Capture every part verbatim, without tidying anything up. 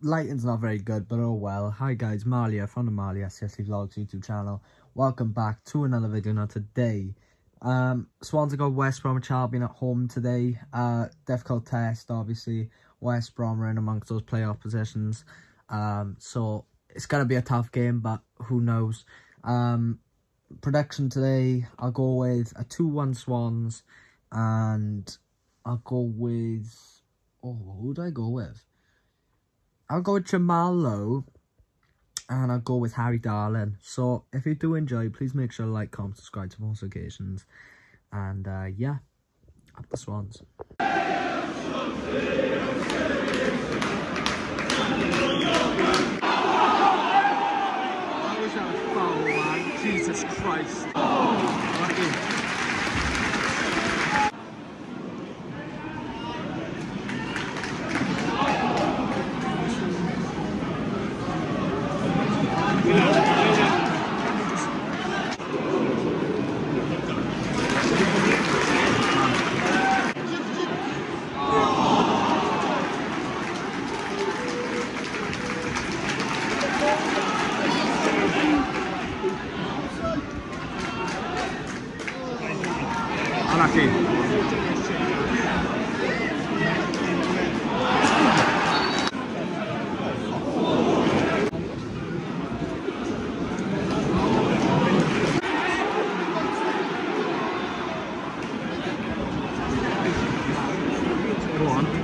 lighting's not very good, but oh well. Hi guys, Malia from the Malia C S C Vlogs YouTube channel. Welcome back to another video. Now today, um, Swans have got West Bromwich Albion at home today. Uh, difficult test, obviously. West Brom are in amongst those playoff positions. Um, so it's gonna be a tough game, but who knows. Um, prediction today, I'll go with a two one Swans, and I'll go with, oh, who do I go with? I'll go with Jamal Lowe, and I'll go with Harry Darling. So if you do enjoy, please make sure to like, comment, subscribe to most occasions. And uh, yeah, up the Swans. I was that a foul, man. Jesus Christ. Oh, lucky. Unlucky. Go on.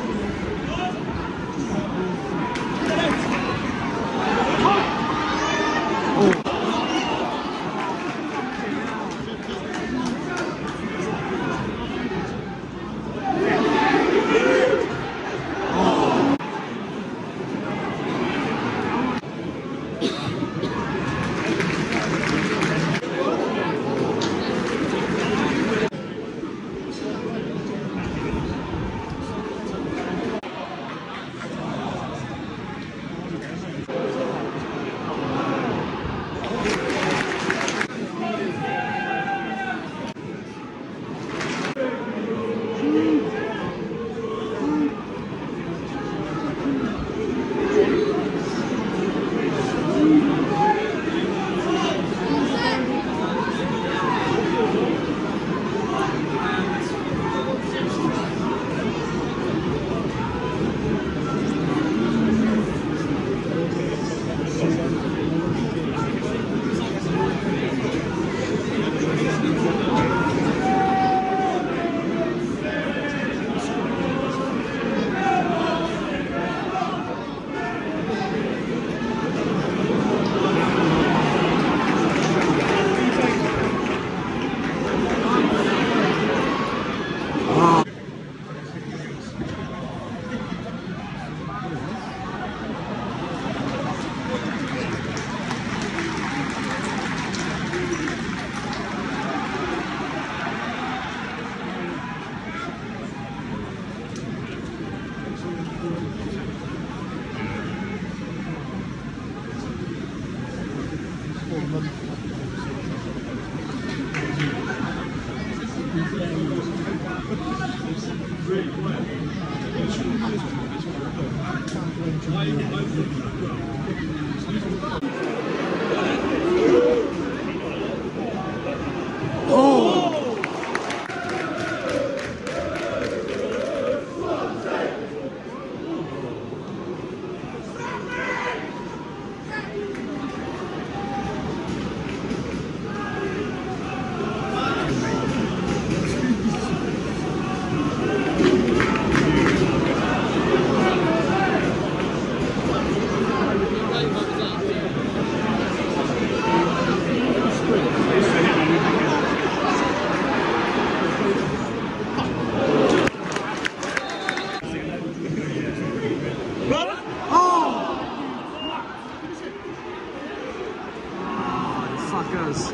Fuckers.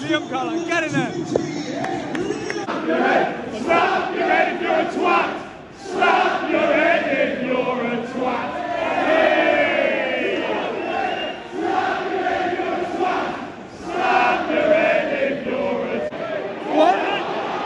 Liam Cullen, get in there! Slap your head if you're a twat! Slap your head if you're a twat! Hey! Slap your head if you're a twat! Slap your head if you're a twat! What?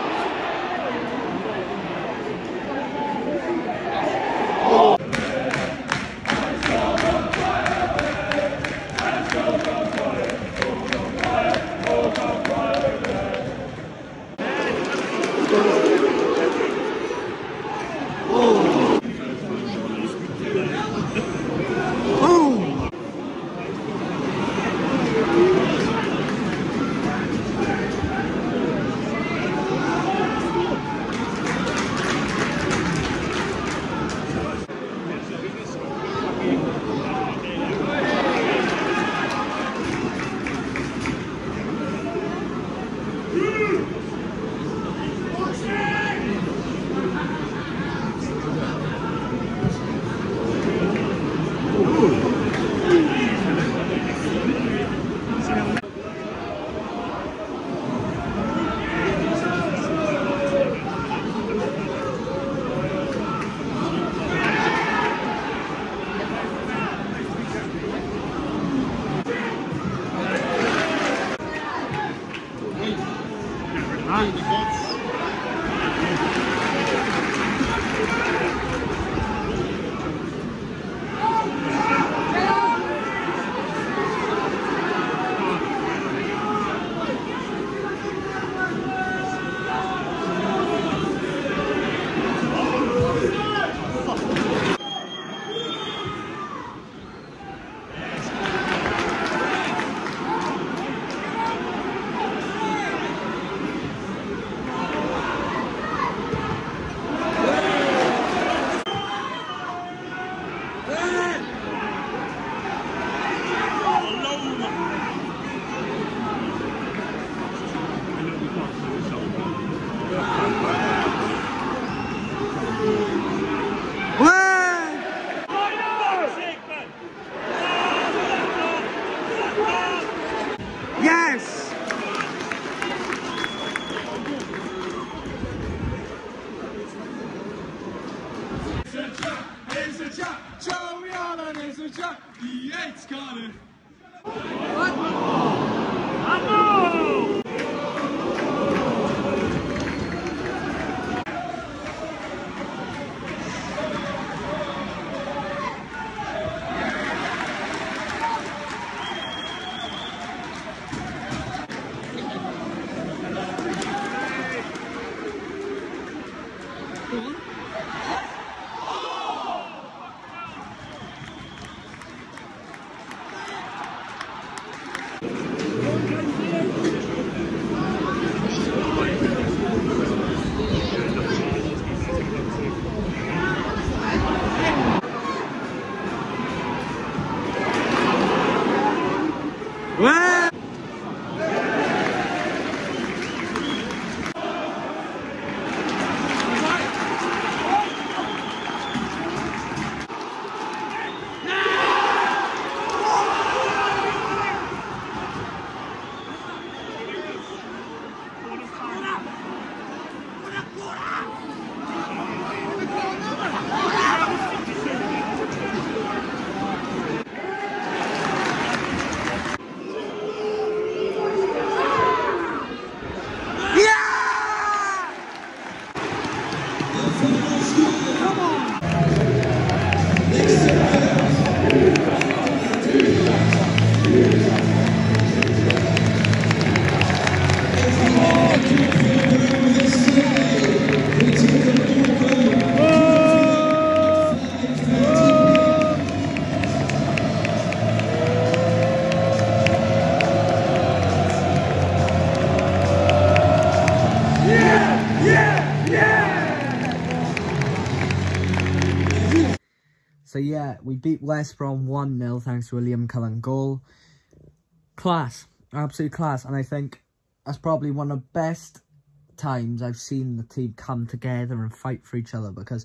Yes! It's a chap, Joey Allen is a chap, he hates Cardiff. So yeah, we beat West Brom one nil thanks to a Liam Cullen goal. Class. Absolute class. And I think that's probably one of the best times I've seen the team come together and fight for each other, because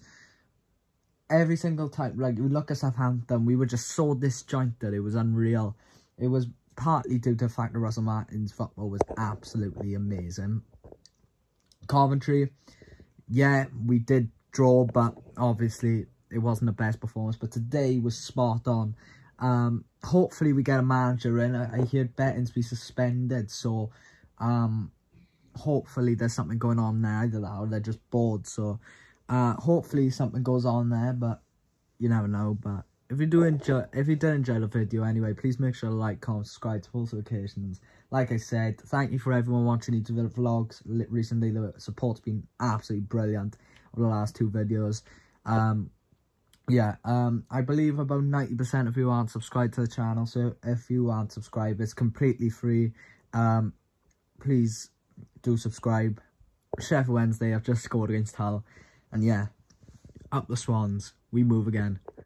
every single time, like, we look at Southampton, we were just so disjointed. It was unreal. It was partly due to the fact that Russell Martin's football was absolutely amazing. Coventry, yeah, we did draw, but obviously it wasn't the best performance. But today was spot on. Um, hopefully we get a manager in. I, I heard Betting's be suspended, so um, hopefully there's something going on there. Either that or they're just bored. So uh, hopefully something goes on there, but you never know. But if you do enjoy, if you did enjoy the video anyway, please make sure to like, comment, subscribe to post notifications. Like I said, thank you for everyone watching each of the vlogs recently. The support's been absolutely brilliant over the last two videos. Um, yeah, um, I believe about ninety percent of you aren't subscribed to the channel. So if you aren't subscribed, it's completely free. Um, please do subscribe. Sheffield Wednesday have just scored against Hull, and yeah, up the Swans, we move again.